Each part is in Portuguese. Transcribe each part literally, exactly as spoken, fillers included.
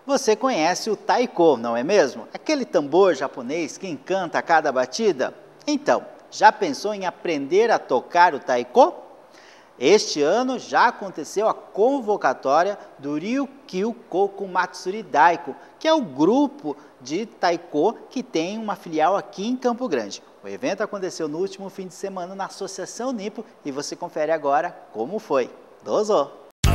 Você conhece o taiko, não é mesmo? Aquele tambor japonês que encanta a cada batida? Então, já pensou em aprender a tocar o taiko? Este ano já aconteceu a convocatória do Ryukyu Koku Matsuri Daiko, que é o grupo de taiko que tem uma filial aqui em Campo Grande. O evento aconteceu no último fim de semana na Associação Nippo e você confere agora como foi. Dozo!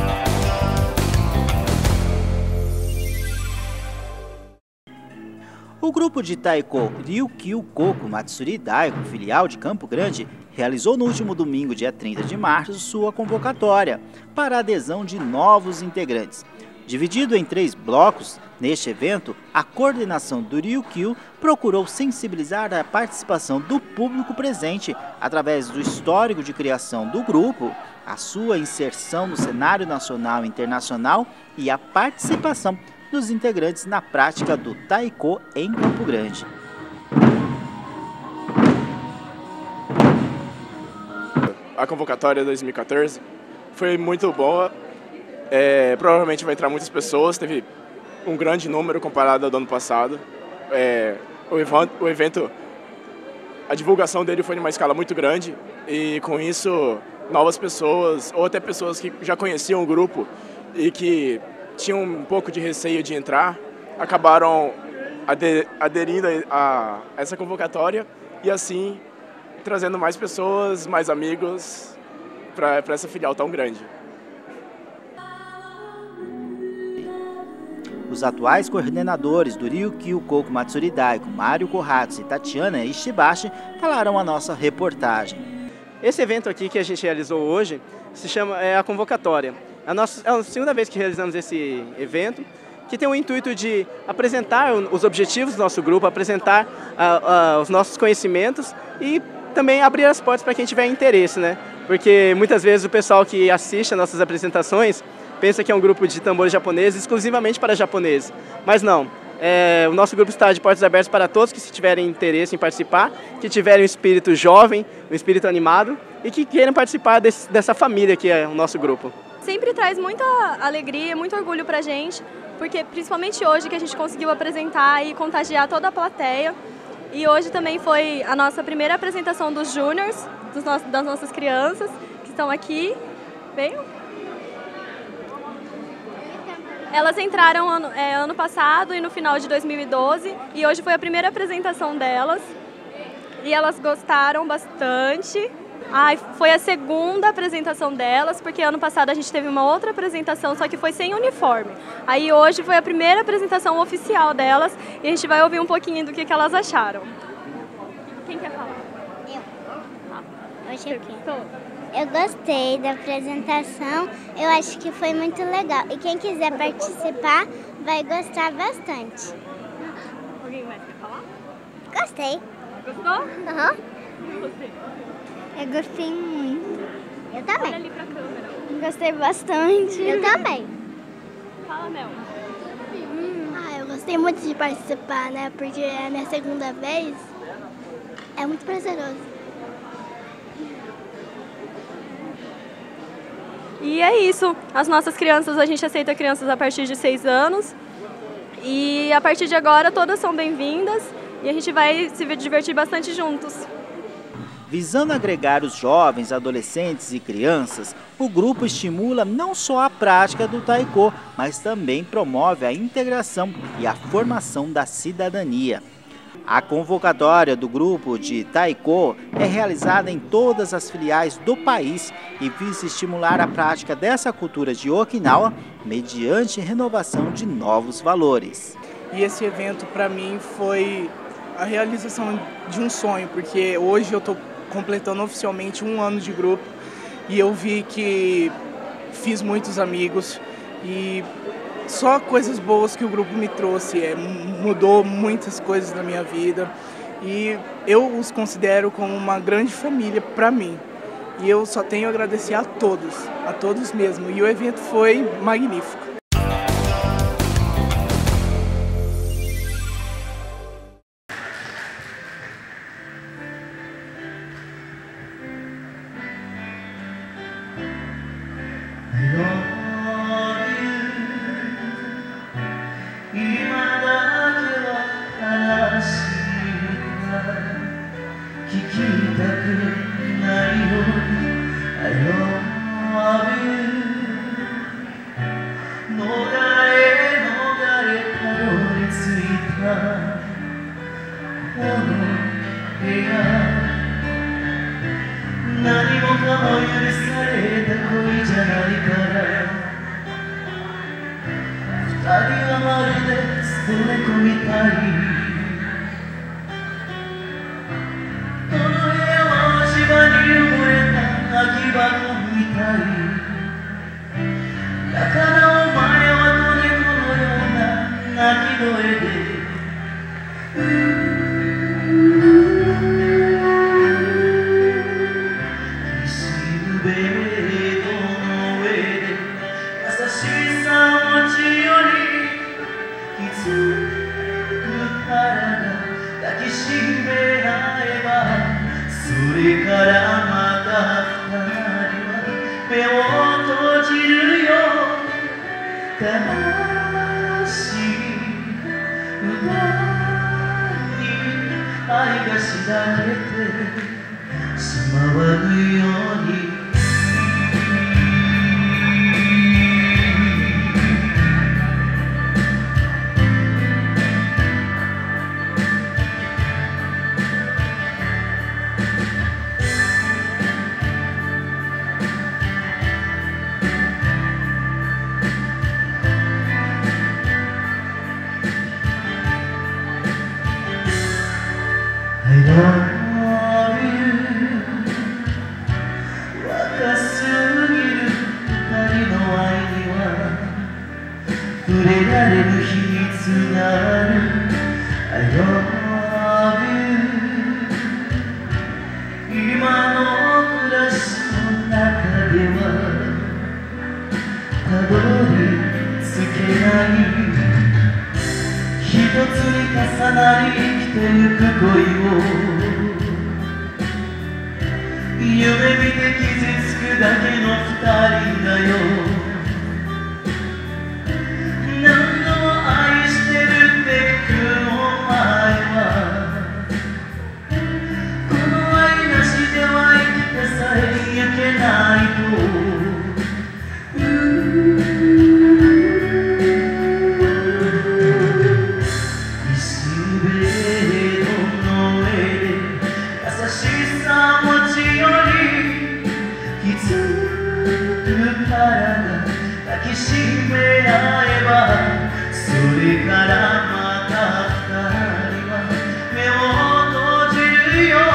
O grupo de taiko Ryukyu Koku Matsuri Daiko, filial de Campo Grande, realizou no último domingo, dia trinta de março, sua convocatória para a adesão de novos integrantes. Dividido em três blocos, neste evento, a coordenação do Ryukyu procurou sensibilizar a participação do público presente através do histórico de criação do grupo, a sua inserção no cenário nacional e internacional e a participação dos integrantes na prática do taiko em Campo Grande. A convocatória dois mil e quatorze foi muito boa, é, provavelmente vai entrar muitas pessoas, teve um grande número comparado ao do ano passado. É, o, evento, o evento, a divulgação dele foi em uma escala muito grande e com isso novas pessoas ou até pessoas que já conheciam o grupo e que tinham um pouco de receio de entrar, acabaram aderindo a essa convocatória e assim trazendo mais pessoas, mais amigos para essa filial tão grande. Os atuais coordenadores do Ryukyu Koku Matsuri Daiko, Mário Kohatsu e Tatiana Ishibashi, falaram a nossa reportagem. Esse evento aqui que a gente realizou hoje se chama é a convocatória. A nossa, é a segunda vez que realizamos esse evento, que tem o intuito de apresentar os objetivos do nosso grupo, apresentar uh, uh, os nossos conhecimentos e também abrir as portas para quem tiver interesse, né? Porque muitas vezes o pessoal que assiste às nossas apresentações pensa que é um grupo de tambores japoneses exclusivamente para japoneses, mas não. É, o nosso grupo está de portas abertas para todos que se tiverem interesse em participar, que tiverem um espírito jovem, um espírito animado e que queiram participar desse, dessa família que é o nosso grupo. Sempre traz muita alegria, muito orgulho pra gente, porque principalmente hoje que a gente conseguiu apresentar e contagiar toda a plateia. E hoje também foi a nossa primeira apresentação dos júniors, dos nossos, das nossas crianças que estão aqui. Venham. Elas entraram ano, é, ano passado e no final de dois mil e doze e hoje foi a primeira apresentação delas e elas gostaram bastante. Ah, foi a segunda apresentação delas, porque ano passado a gente teve uma outra apresentação, só que foi sem uniforme. Aí hoje foi a primeira apresentação oficial delas e a gente vai ouvir um pouquinho do que, que elas acharam. Quem quer falar? Eu. Eu achei o quê? Eu gostei da apresentação, eu acho que foi muito legal. E quem quiser participar vai gostar bastante. Alguém mais quer falar? Gostei. Gostou? Aham. E você? Eu gostei muito. Eu também. Olha ali pra câmera. Gostei bastante. Eu também. Fala, Mel. Hum, ah, eu gostei muito de participar, né? Porque é a minha segunda vez. É muito prazeroso. E é isso. As nossas crianças, a gente aceita crianças a partir de seis anos. E a partir de agora todas são bem-vindas e a gente vai se divertir bastante juntos. Visando agregar os jovens, adolescentes e crianças, o grupo estimula não só a prática do taiko, mas também promove a integração e a formação da cidadania. A convocatória do grupo de taiko é realizada em todas as filiais do país e visa estimular a prática dessa cultura de Okinawa mediante renovação de novos valores. E esse evento para mim foi a realização de um sonho, porque hoje eu estou completando oficialmente um ano de grupo e eu vi que fiz muitos amigos e só coisas boas que o grupo me trouxe, é, mudou muitas coisas na minha vida e eu os considero como uma grande família para mim. E eu só tenho a agradecer a todos, a todos mesmo. E o evento foi magnífico. 何もかも許された恋じゃないから二人はまるで捨て猫みたいこの部屋は足場に埋もれた空き箱みたいだからお前は子猫のような鳴き声でそれからまた二人は目を閉じるよ悲しい歌に愛がしらけてしまわぬように触れられる秘密がある I love you 今の暮らしの中ではたどり着けない一つに重なり生きてゆく恋を夢見て傷つくだけの二人だよ抱きしめ合えばそれからまた二人は目を閉じるよ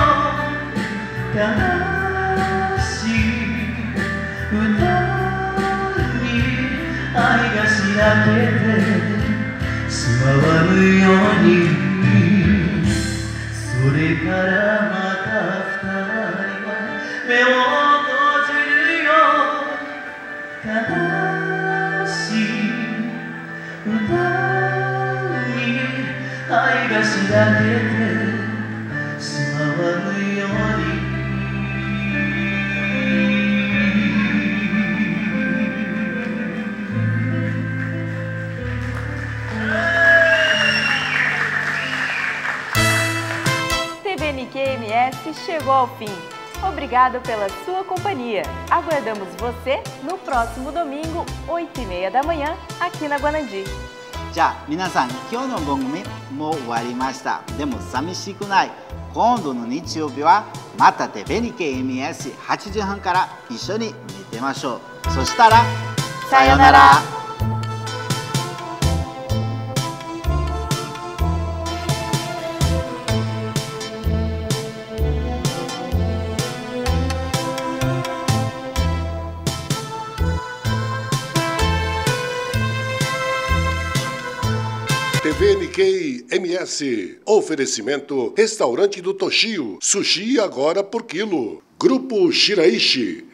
悲しい歌に愛がしらけてしまわぬようにそれからまた二人は目を悲しい歌に愛がしらけてしまわぬように T V N Q M S chegou ao fim. Obrigado pela sua companhia. Aguardamos você no próximo domingo, oito e meia da manhã, aqui na Guanandi. じゃあ皆さん、今日の番組もう終わりました。でも寂しくない。今度の日曜日はまた T V N Q M S はちじはんから一緒に見てましょう。そしたらさよなら。 T V N Q M S, oferecimento Restaurante do Toshio, sushi agora por quilo. Grupo Shiraishi,